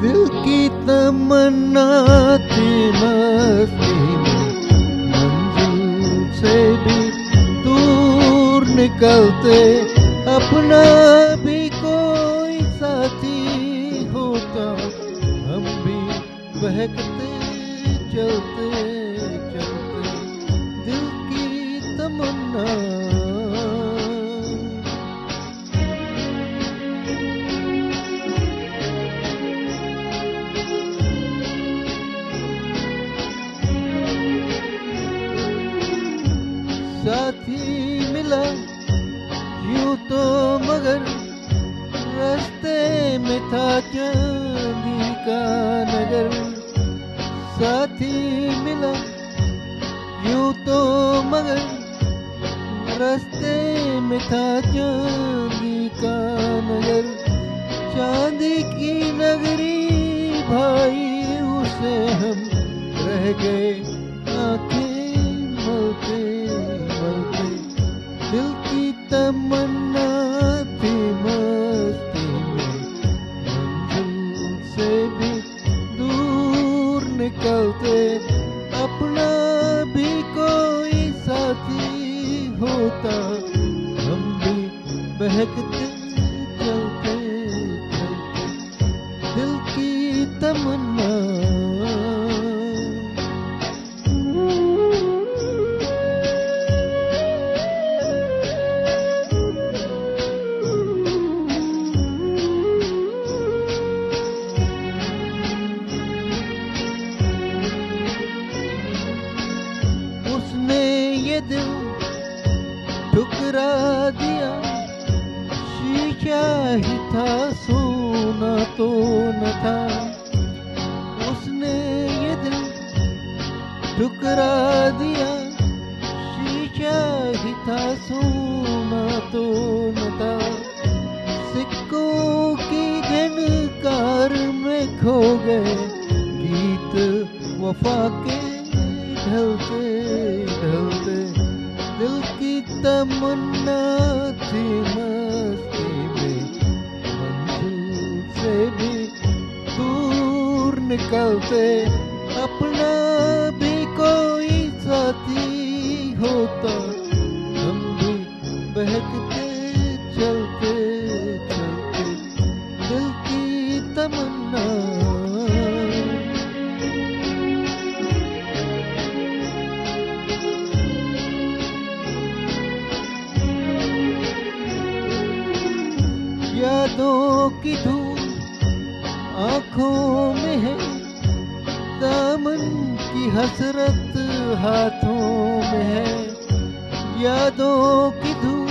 दिल की तमन्ना थी मस्ती में, मंजिल से भी दूर निकलते, अपना भी कोई साथी होता, हम भी बहकते चलते चलते, दिल की तमन्ना। साथी मिला यूं तो मगर रास्ते में था चांदी का नगर। साथी मिला यूं तो मगर रास्ते में था चांदी का नगर। चांदी की नगरी भाई उसे हम रह गए आंखें मलते मलते। दिल की तमन्ना थी मस्ती में, मंजिल से भी दूर निकलते, अपना भी कोई साथी होता, हम भी बहकते चलते चलते, दिल की तमन्ना। उसने ये दिल ठुकरा दिया, शीशा ही था सोना तो न था। उसने ये दिल ठुकरा दिया, शीशा ही था सोना तो न था। सिक्कों की झनकार में खो गए गीत वफा के ढलते ढलते। दिल की तमन्ना थी मस्ती में, मंजिल से भी दूर निकलते, अपना भी कोई साथी होता, हम भी बहकते चलते चलते, दिल की तमन्ना। यादों की धूल आँखों में है, दामन की हसरत हाथों में है। यादों की धूल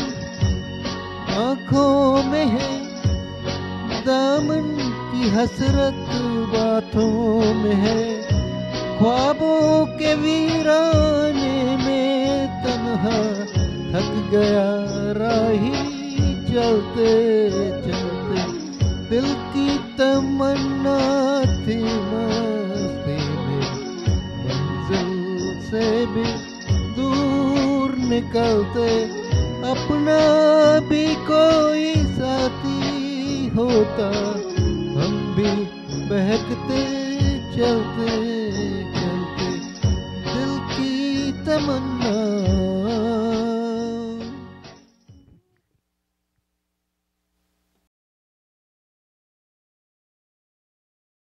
आँखों में है, दामन की हसरत बातों में है। ख्वाबों के वीराने में तन्हा थक गया राही चलते चलते। दिल की तमन्ना थी मस्ती में, मंजिल से भी दूर निकलते, अपना भी कोई साथी होता, हम भी बहकते चलते चलते, दिल की तमन्ना।